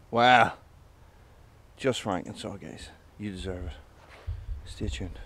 Wow. Just Frankensaw, guys. You deserve it. Stay tuned.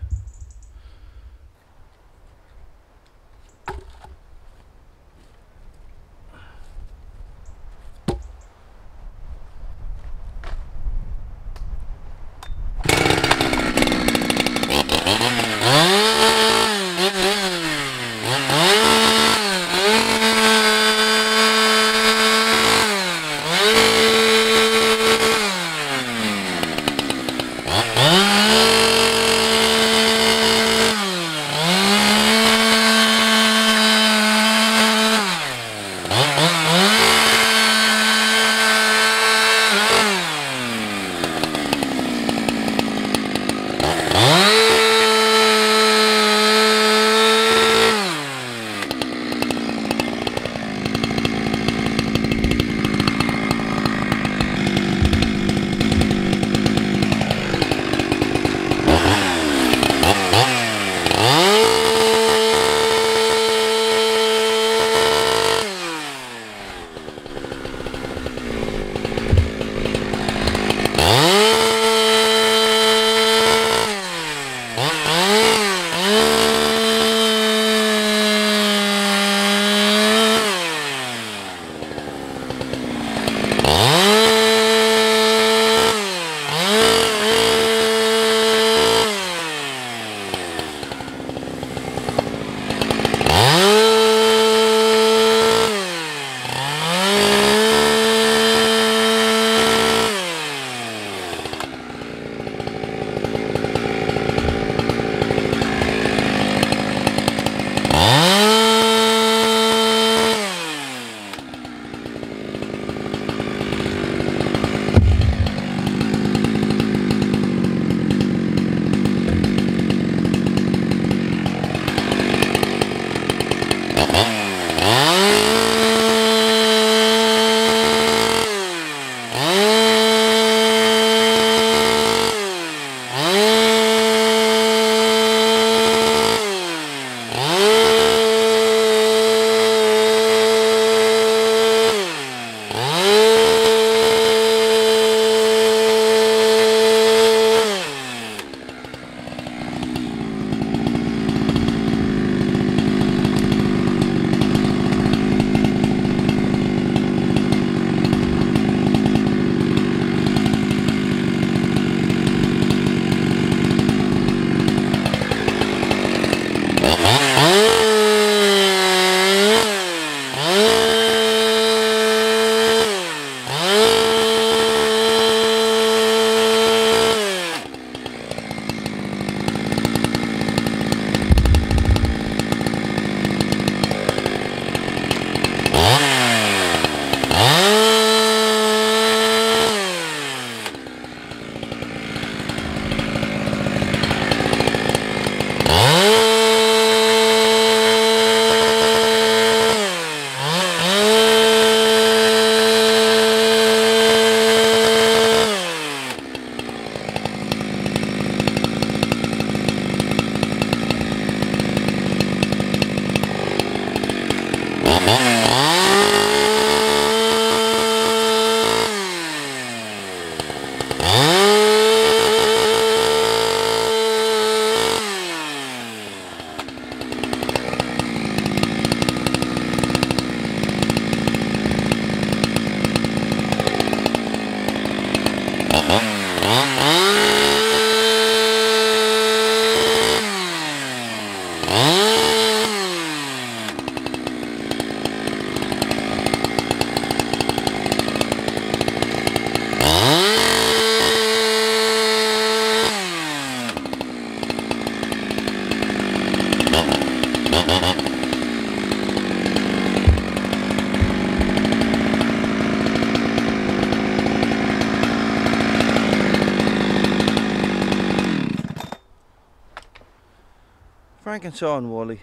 Frankensaw and Wally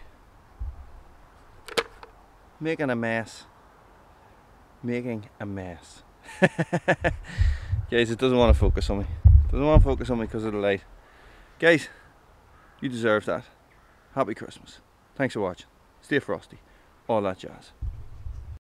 making a mess. Making a mess. Guys, it doesn't want to focus on me. It doesn't want to focus on me because of the light. Guys, you deserve that. Happy Christmas. Thanks for watching. Stay frosty. All that jazz.